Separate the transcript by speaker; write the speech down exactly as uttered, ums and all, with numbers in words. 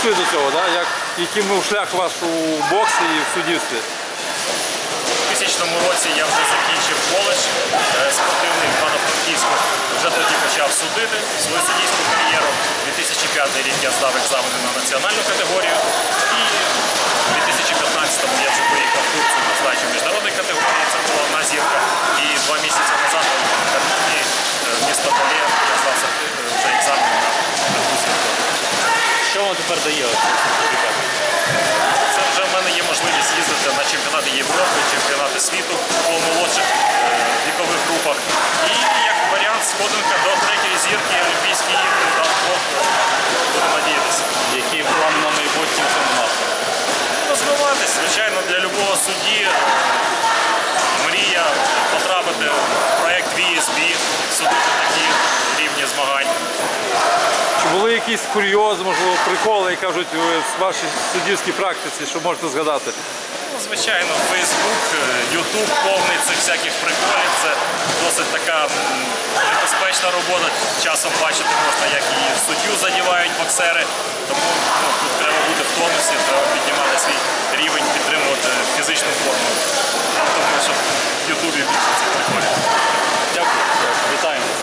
Speaker 1: прийшли до цього, да? Як, яким був шлях ваш у боксі і в суддівстві?
Speaker 2: У дві тисячному році я вже закінчив коледж спортивний в Івано-Франківську. Вже тоді почав судити свою суддівську кар'єру. дві тисячі п'ятий рік я здав екзамени на національну категорію. І у дві тисячі п'ятнадцятому я вже поїхав в Турцію на здачу міжнародної категорії. Це була одна зірка. І два місяці назад в Карпаті, місто Бале, я здався вже екзамен на другу зірку.
Speaker 1: Що вам тепер дає сертифікат?
Speaker 2: Це вже в мене є можливість їздити на чемпіонати Європи, чемпіонати світу по молодших вікових групах. І як варіант сходинка до третьої зірки Олімпійські ігри, дасть Бог, будемо надіятися.
Speaker 1: Які плани на майбутнє в цьому напрямку?
Speaker 2: Розвиватись, звичайно, для любого судді мрія потрапити в проєкт ві ес бі, судити такі рівні змагань.
Speaker 1: Чи були якісь курйози, можливо, приколи, як кажуть, в вашій суддівській практиці, що можете згадати?
Speaker 2: Ну, звичайно, Фейсбук, Ютуб повний цих всяких приколів. Це досить така небезпечна робота. Часом бачити можна, як і суддю задівають боксери. Тому ну, тут треба бути в